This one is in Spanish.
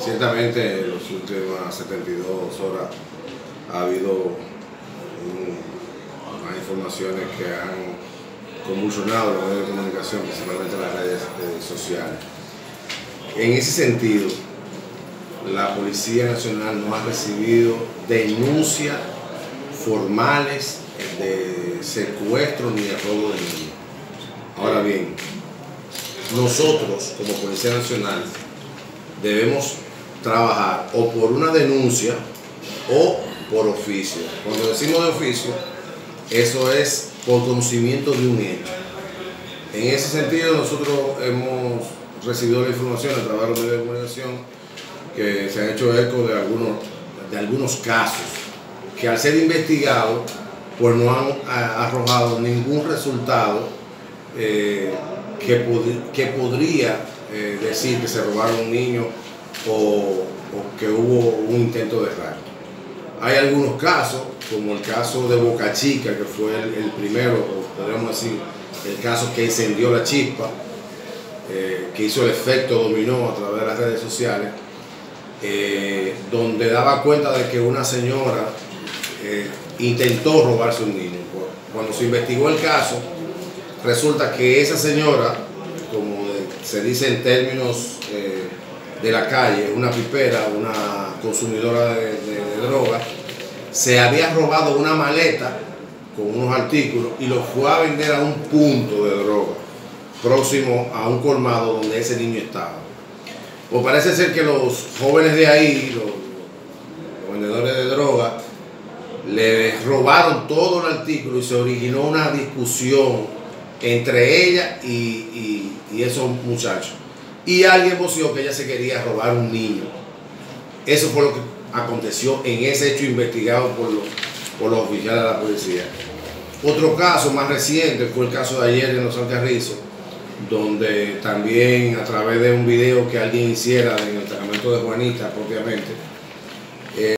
Ciertamente en las últimas 72 horas ha habido unas informaciones que han convulsionado los medios de comunicación, principalmente las redes sociales. En ese sentido, la Policía Nacional no ha recibido denuncias formales de secuestro ni de robo de niños. Ahora bien, nosotros como Policía Nacional debemos trabajar o por una denuncia o por oficio. Cuando decimos de oficio, eso es por conocimiento de un hecho. En ese sentido, nosotros hemos recibido la información a través de los medios de comunicación que se han hecho eco de algunos casos que al ser investigados pues no han arrojado ningún resultado que podría decir que se robaron un niño o que hubo un intento de rapto. Hay algunos casos, como el caso de Boca Chica, que fue el primero, o podríamos decir, el caso que encendió la chispa, que hizo el efecto dominó a través de las redes sociales, donde daba cuenta de que una señora intentó robarse un niño. Cuando se investigó el caso, resulta que esa señora, como se dice en términos de la calle, una pipera, una consumidora de droga, se había robado una maleta con unos artículos y lo fue a vender a un punto de droga próximo a un colmado donde ese niño estaba. Pues parece ser que los jóvenes de ahí, los vendedores de droga, le robaron todo el artículo y se originó una discusión entre ella y esos muchachos. Y alguien voció que ella se quería robar un niño. Eso fue lo que aconteció en ese hecho investigado por los oficiales de la policía. Otro caso más reciente fue el caso de ayer en Los Alcarrizos, donde también a través de un video que alguien hiciera en el destacamento de Juanita propiamente,